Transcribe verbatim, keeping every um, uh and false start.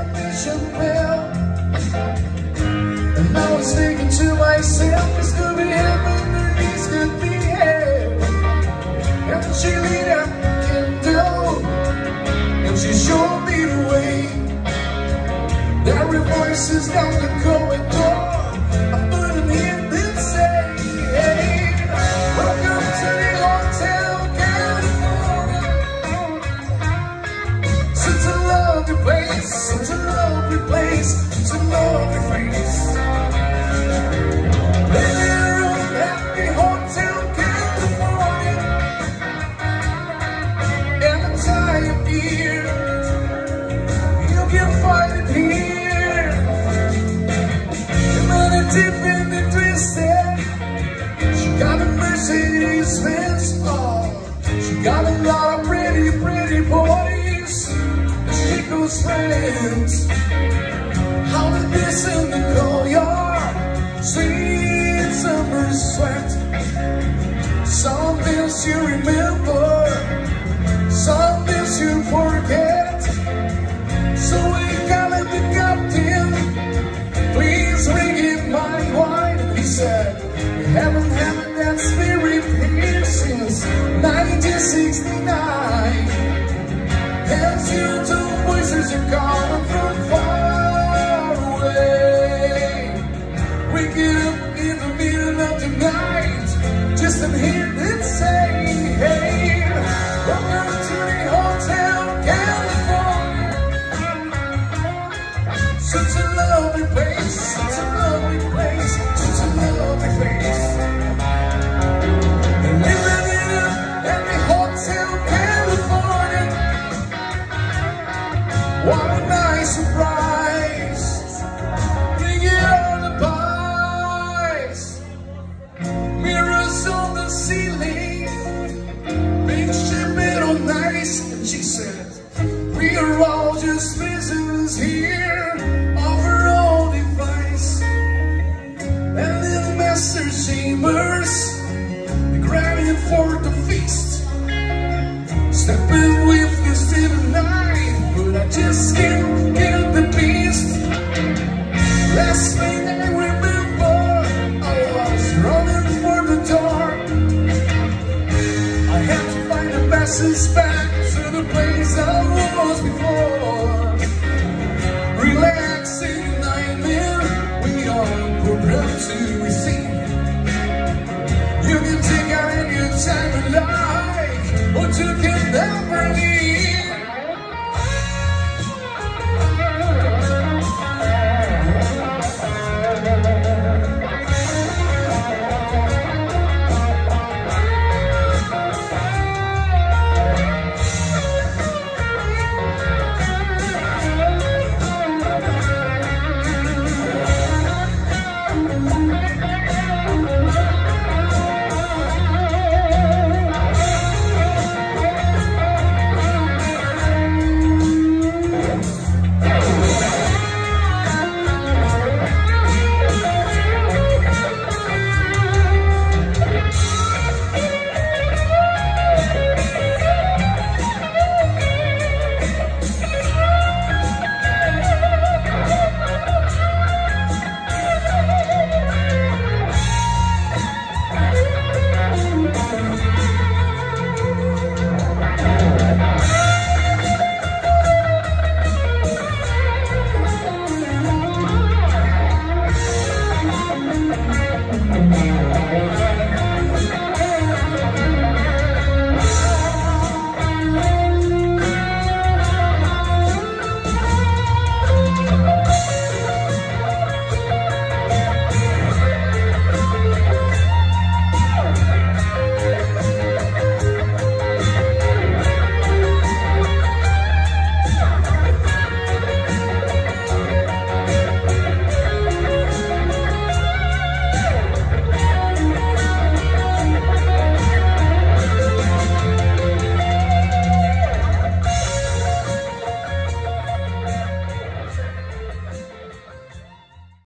mission bell. And I was thinking to myself, this could be heaven or this could be hell. And she lit up the candle and she showed me the way. There were voices down the corridor. I couldn't hear them say, hey, welcome to the Hotel California. Such a lovely place, such a lovely place, such a lovely place. Living room at the Hotel California. And the time of year you can find it here. Deep in the twisted, she got a Mercedes Benz. Oh, she got a lot of pretty, pretty boys. She goes friends. How did this in the courtyard? Sweet summer sweat. Some things you remember, some things you forget. So we called the captain. Please ring in my wine. He said, we haven't had that spirit here since nineteen sixty-nine. And you two voices are calling from far away. We get up in the middle of the night just to hear them say, hey, welcome to the Hotel California. Such a lovely place, such a lovely place, such a lovely place. And living it up at the Hotel California. What a nice surprise. Bring it on the pies. Mirrors on the ceiling, big ship metal nice. And she said, we are all just visitors here. Chambers, the grabbing for the feast. Stepping